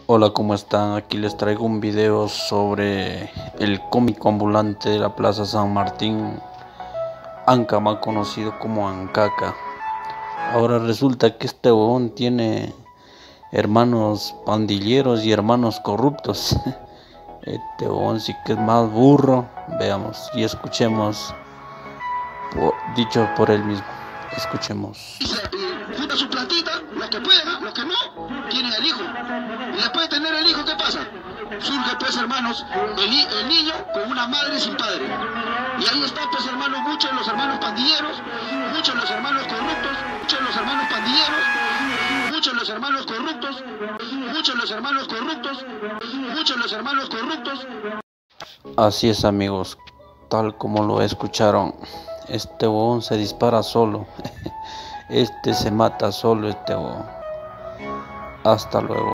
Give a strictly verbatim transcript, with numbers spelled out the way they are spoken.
Hola, ¿cómo están? Aquí les traigo un video sobre el cómico ambulante de la Plaza San Martín, Anca, más conocido como Ancaca. Ahora resulta que este huevón tiene hermanos pandilleros y hermanos corruptos. Este huevón sí que es más burro. Veamos y escuchemos, por, dicho por él mismo. Escuchemos. Junta su platita, los que pueden, los que no, tienen el hijo. Y después de tener el hijo, ¿qué pasa? Surge, pues, hermanos, el, el niño con una madre sin padre. Y ahí están, pues, hermanos, muchos de los hermanos pandilleros, muchos de los hermanos corruptos, muchos de los hermanos pandilleros, muchos de los hermanos corruptos, muchos de los hermanos corruptos, muchos de los hermanos corruptos. Así es, amigos, tal como lo escucharon. Este huevón se dispara solo. Este se mata solo, este huevón. Hasta luego.